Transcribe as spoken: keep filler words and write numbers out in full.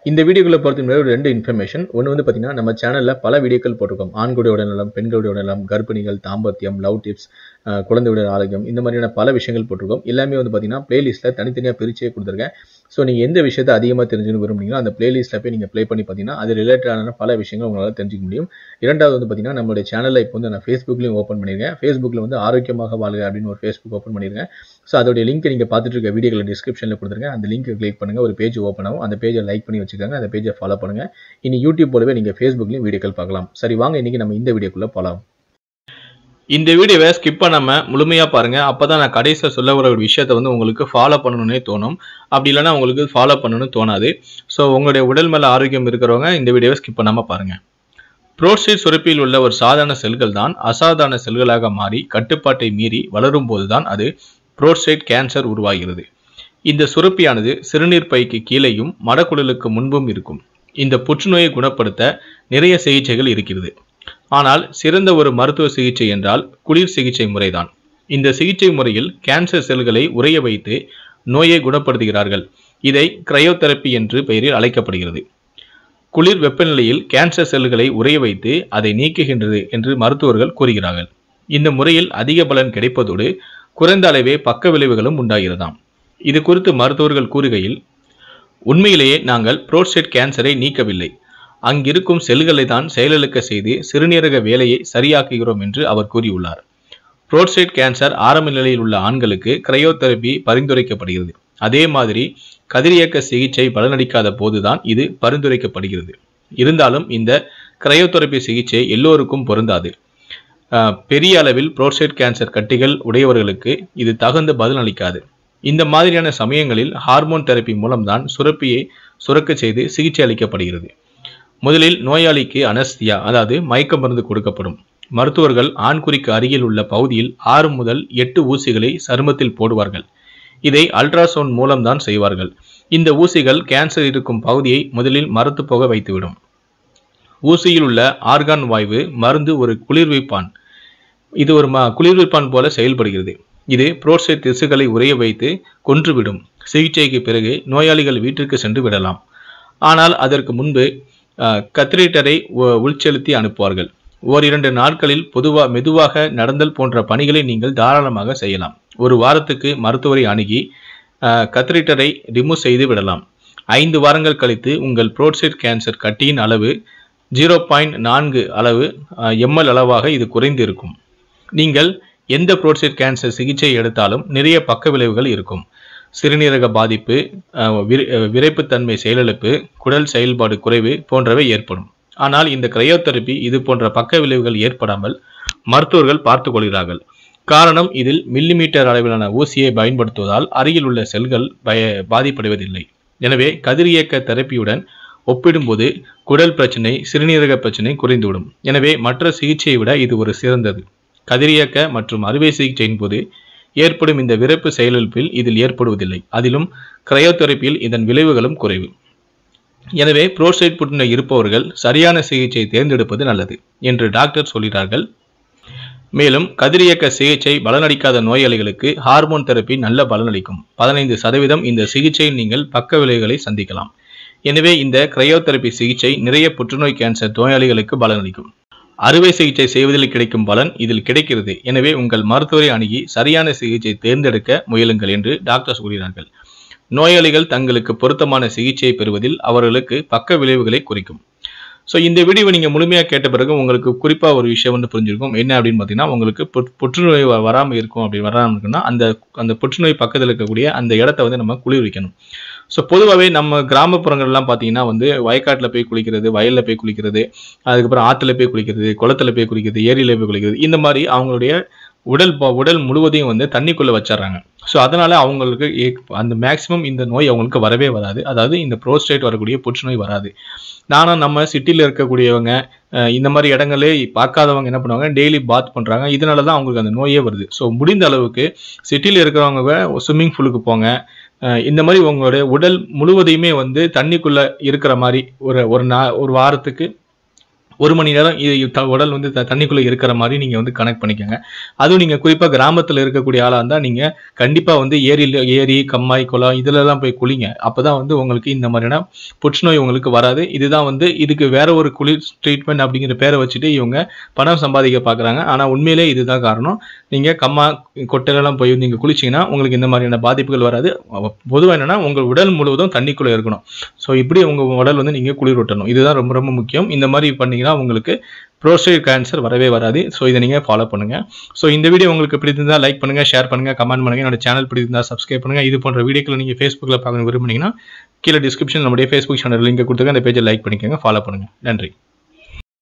இந்த வீடியோக்குள்ள பொறுத்த முன்னாடி ஒரு ரெண்டு இன்ஃபர்மேஷன். ஒன்று வந்து பார்த்தீங்கன்னா, நம்ம சேனலில் பல வீடியோக்கள் போட்டிருக்கோம். ஆண்களுடைய உடல்நலம், பெண்களுடைய உடல்நலம், கர்ப்பிணிகள், தாம்பத்தியம், லவ் டிப்ஸ், குழந்தையுடைய ஆரோக்கியம், இந்த மாதிரியான பல விஷயங்கள் போட்டிருக்கோம். எல்லாமே வந்து பார்த்தீங்கன்னா பிளேலிஸ்ட்டில் தனித்தனியாக பிரிச்சே கொடுத்துருக்கேன். ஸோ நீங்கள் எந்த விஷயத்தை அதிகமாக தெரிஞ்சுக்கணும் விரும்புனீங்களோ அந்த பிளேலிஸ்ட்டில் போய் நீங்கள் ப்ளே பண்ணி பார்த்தீங்கன்னா அது ரிலேட்டடான பல விஷயங்கள் உங்களால் தெரிஞ்சுக்க முடியும். இரண்டாவது வந்து பார்த்தீங்கன்னா, நம்மளுடைய சேனலில் இப்போ வந்து நான் ஃபேஸ்புக்லையும் ஓப்பன் பண்ணியிருக்கேன். ஃபேஸ்புக்கில் வந்து ஆரோக்கியமாக வாழ்க அப்படின்னு ஒரு ஃபேஸ்புக் ஓப்பன் பண்ணியிருக்கேன். ஸோ அதோடைய லிங்க் நீங்கள் பார்த்துட்டு இருக்க வீடியோக்களை டிஸ்கிரிப்ஷனில் கொடுத்துருக்கேன். அந்த லிங்க் கிளிக் பண்ணுங்கள், ஒரு பேஜ் ஓப்பன் ஆகும். அந்த பேஜை லைக் பண்ணி வச்சுக்கோங்க, அந்த பேஜை ஃபாலோ பண்ணுங்கள். இனி யூடியூப் போலவே நீங்கள் ஃபேஸ்புக்லையும் வீடியோக்கள் பார்க்கலாம். சரி, வாங்க இன்னைக்கு நம்ம இந்த வீடியோக்குள்ளே போகலாம். இந்த வீடியோவை ஸ்கிப் பண்ணாம முழுமையா பாருங்க. அப்பதான் நான் கடைசியா சொல்ல வர ஒரு விஷயத்தை வந்து உங்களுக்கு ஃபாலோ பண்ணணும்னே தோணும். அப்படி இல்லைன்னா உங்களுக்கு ஃபாலோ பண்ணணும்னு தோணாது. ஸோ உங்களுடைய உடல் மேல ஆரோக்கியம் இருக்கிறவங்க இந்த வீடியோவை ஸ்கிப் பண்ணாம பாருங்க. புரோஸ்டேட் சுரப்பியில் உள்ள ஒரு சாதாரண செல்கள் தான் அசாதாரண செல்களாக மாறி கட்டுப்பாட்டை மீறி வளரும் போதுதான் அது புரோஸ்டேட் கேன்சர் உருவாகிறது. இந்த சுரப்பியானது சிறுநீர் பைக்கு கீழேயும் மடக்குடலுக்கு முன்பும் இருக்கும். இந்த புற்றுநோயை குணப்படுத்த நிறைய சிகிச்சைகள் இருக்கிறது. ஆனால் சிறந்த ஒரு மருத்துவ சிகிச்சை என்றால் குளிர் சிகிச்சை முறைதான். இந்த சிகிச்சை முறையில் கேன்சர் செல்களை உறைய வைத்து நோயை குணப்படுத்துகிறார்கள். இதை கிரையோதெரப்பி என்று பெயரில் அழைக்கப்படுகிறது. குளிர் வெப்பநிலையில் கேன்சர் செல்களை உறைய வைத்து அதை நீக்குகின்றது என்று மருத்துவர்கள் கூறுகிறார்கள். இந்த முறையில் அதிக பலன் கிடைப்பதோடு குறைந்த அளவே பக்க விளைவுகளும் உண்டாகிறதாம். இது குறித்து மருத்துவர்கள் கூறுகையில், உண்மையிலேயே நாங்கள் புரோஸ்டேட் கேன்சரை நீக்கவில்லை, அங்கிருக்கும் செல்களை தான் செயலிழக்க செய்து சிறுநீரக வேலையை சரியாக்குகிறோம் என்று அவர் கூறியுள்ளார். புரோஸ்டேட் கேன்சர் ஆரம்ப நிலையில் உள்ள ஆண்களுக்கு கிரையோதெரப்பி பரிந்துரைக்கப்படுகிறது. அதே மாதிரி கதிரியக்க சிகிச்சை பலனளிக்காத போதுதான் இது பரிந்துரைக்கப்படுகிறது. இருந்தாலும் இந்த கிரையோதெரப்பி சிகிச்சை எல்லோருக்கும் பொருந்தாது. பெரிய அளவில் புரோஸ்டேட் கேன்சர் கட்டிகள் உடையவர்களுக்கு இது தகுந்த பதிலளிக்காது. இந்த மாதிரியான சமயங்களில் ஹார்மோன் தெரப்பி மூலம்தான் சுரப்பியை சுரக்க செய்து சிகிச்சை அளிக்கப்படுகிறது. முதலில் நோயாளிக்கு அனஸ்தியா, அதாவது மயக்க மருந்து கொடுக்கப்படும். மருத்துவர்கள் ஆண்குறிக்கு அருகில் உள்ள பகுதியில் ஆறு முதல் எட்டு ஊசிகளை சருமத்தில் போடுவார்கள். இதை அல்ட்ராசவுண்ட் மூலம்தான் செய்வார்கள். இந்த ஊசிகள் கேன்சர் இருக்கும் பகுதியை முதலில் மரத்து போக வைத்துவிடும். ஊசியில் உள்ள ஆர்கான் வாயு மருந்து ஒரு குளிர்விப்பான். இது ஒரு குளிர்விப்பான் போல செயல்படுகிறது. இது புரோஸ்டேட் திசுக்களை உறைய வைத்து கொன்றுவிடும். சிகிச்சைக்கு பிறகு நோயாளிகள் வீட்டிற்கு சென்று விடலாம். ஆனால் அதற்கு முன்பு கத்ரீட்டரை உள்செலுத்தி அனுப்புவார்கள். ஓரிரண்டு நாட்களில் பொதுவா மெதுவாக நடந்தல் போன்ற பணிகளை நீங்கள் தாராளமாக செய்யலாம். ஒரு வாரத்துக்கு மருத்துவரை அணுகி கத்ரீட்டரை ரிமூவ் செய்து விடலாம். ஐந்து வாரங்கள் கழித்து உங்கள் புரோஸ்டேட் கேன்சர் கட்டியின் அளவு ஜீரோ பாயிண்ட் நான்கு அளவு எம்எல் அளவாக இது குறைந்து இருக்கும். நீங்கள் எந்த புரோஸ்டேட் கேன்சர் சிகிச்சை எடுத்தாலும் நிறைய பக்க விளைவுகள் இருக்கும். சிறுநீரக பாதிப்பு, விரைப்புத்தன்மை செயலிழப்பு, குடல் செயல்பாடு குறைவு போன்றவை ஏற்படும். ஆனால் இந்த கிரையோதெரப்பி இது போன்ற பக்க விளைவுகள் ஏற்படாமல் மருத்துவர்கள் பார்த்து கொள்கிறார்கள். காரணம், இதில் மில்லிமீட்டர் அளவிலான ஊசியை பயன்படுத்துவதால் அருகில் உள்ள செல்கள் பாதிப்படைவதில்லை. எனவே கதிரியக்க தெரப்பியுடன் ஒப்பிடும்போது குடல் பிரச்சனை, சிறுநீரக பிரச்சனை குறைந்துவிடும். எனவே மற்ற சிகிச்சையை விட இது ஒரு சிறந்தது. கதிரியக்க மற்றும் அறுவை சிகிச்சையின் போது ஏற்படும் இந்த விரைப்பு செயலிழப்பில் இதில் ஏற்படுவதில்லை. அதிலும் கிரையோதெரப்பியில் இதன் விளைவுகளும் குறைவு. எனவே புரோஸ்டேட் புற்றுநோய் இருப்பவர்கள் சரியான சிகிச்சை தேர்ந்தெடுப்பது நல்லது என்று டாக்டர் சொல்கிறார்கள். மேலும் கதிரியக்க சிகிச்சை பலனளிக்காத நோயாளிகளுக்கு ஹார்மோன் தெரப்பி நல்ல பலனளிக்கும். பதினைந்து சதவீதம் இந்த சிகிச்சையில் நீங்கள் பக்க விளைவுகளை சந்திக்கலாம். எனவே இந்த கிரையோதெரப்பி சிகிச்சை நிறைய புற்றுநோய் கேன்சர் நோயாளிகளுக்கு பலனளிக்கும். அறுவை சிகிச்சை செய்வதில் கிடைக்கும் பலன் இதில் கிடைக்கிறது. எனவே உங்கள் மருத்துவரை அணுகி சரியான சிகிச்சை தேர்ந்தெடுக்க முயலுங்கள் என்று டாக்டர் கூறுகிறார்கள். நோயாளிகள் தங்களுக்கு பொருத்தமான சிகிச்சையை பெறுவதில் அவர்களுக்கு பக்க விளைவுகளை குறைக்கும். ஸோ இந்த வீடியோவை நீங்கள் முழுமையாக கேட்ட பிறகு உங்களுக்கு குறிப்பாக ஒரு விஷயம் வந்து புரிஞ்சிருக்கும். என்ன அப்படின்னு பார்த்தீங்கன்னா, உங்களுக்கு புற்றுநோய் வராமல் இருக்கும். அப்படி வராமல் இருக்குன்னா அந்த அந்த புற்றுநோய் பக்கத்தில் இருக்கக்கூடிய அந்த இடத்த வந்து நம்ம குளிர்விக்கணும். ஸோ பொதுவாகவே நம்ம கிராமப்புறங்கள்லாம் பார்த்தீங்கன்னா வந்து வயக்காட்டில் போய் குளிக்கிறது, வயலில் போய் குளிக்கிறது, அதுக்கப்புறம் ஆற்றுல போய் குளிக்கிறது, குளத்தில் போய் குளிக்கிறது, ஏரியில் போய் குளிக்கிறது, இந்த மாதிரி அவங்களுடைய உடல் உடல் முழுவதையும் வந்து தண்ணிக்குள்ளே வச்சிடறாங்க. ஸோ அதனால் அவங்களுக்கு அந்த மேக்ஸிமம் இந்த நோய் அவங்களுக்கு வரவே வராது. அதாவது இந்த புரோஸ்டேட் வரக்கூடிய புற்றுநோய் வராது. நானும் நம்ம சிட்டியில் இருக்கக்கூடியவங்க இந்த மாதிரி இடங்களே பார்க்காதவங்க என்ன பண்ணுவாங்க, டெய்லி பாத் பண்ணுறாங்க. இதனால தான் அவங்களுக்கு அந்த நோயே வருது. ஸோ முடிந்த அளவுக்கு சிட்டியில் இருக்கிறவங்க ஸ்விம்மிங் பூலுக்கு போங்க. இந்த மாதிரி உங்களுடைய உடல் முழுவதையுமே வந்து தண்ணிக்குள்ளே இருக்கிற மாதிரி ஒரு ஒரு நா ஒரு வாரத்துக்கு ஒரு மணி நேரம் இது த- உடல் வந்து த- தண்ணிக்குள்ள இருக்கிற மாதிரி நீங்க வந்து கனெக்ட் பண்ணிக்கோங்க. அதுவும் நீங்க குறிப்பா கிராமத்துல இருக்கக்கூடிய ஆளா இருந்தா நீங்க கண்டிப்பா வந்து ஏரியில ஏரி கம்மாய் குளம் இதுல எல்லாம் போய் குளிங்க. அப்பதான் வந்து உங்களுக்கு இந்த மாதிரியான புற்றுநோய் உங்களுக்கு வராது. இதுதான் வந்து இதுக்கு வேற ஒரு குளிர் ட்ரீட்மெண்ட் அப்படிங்கிற பேரை வச்சுட்டு இவங்க பணம் சம்பாதிக்க பாக்குறாங்க. ஆனா உண்மையிலே இதுதான் காரணம். நீங்க கம்மா கொட்டையிலலாம் போய் நீங்க குளிச்சீங்கன்னா உங்களுக்கு இந்த மாதிரியான பாதிப்புகள் வராது. பொதுவாக என்னன்னா உங்க உடல் முழுவதும் தண்ணிக்குள்ள இருக்கணும். ஸோ இப்படி உங்க உடல் வந்து நீங்க குளிர் ஊட்டணும். இதுதான் ரொம்ப ரொம்ப முக்கியம். இந்த மாதிரி பண்ணீங்கன்னா உங்களுக்கு ப்ரோஸ்டேட் கேன்சர் வரவே வராது. ஸோ இதை நீங்க ஃபாலோ பண்ணுங்க. ஸோ இந்த வீடியோ உங்களுக்கு பிடிச்சிருந்தா லைக் பண்ணுங்க, ஷேர் பண்ணுங்க, கமெண்ட் பண்ணுங்க. என்னோட சேனல் பிடிச்சிருந்தா சப்ஸ்கிரைப் பண்ணுங்க. இது போன்ற வீடியோக்களை நீங்க ஃபேஸ்புக்ல பார்க்க விரும்புனீங்கன்னா கீழே டிஸ்கிரிப்ஷன் நம்முடைய ஃபேஸ்புக் சேனல் லிங்க் கொடுத்துருக்க அந்த பேஜை லைக் பண்ணிக்கோங்க, ஃபாலோ பண்ணுங்க. நன்றி.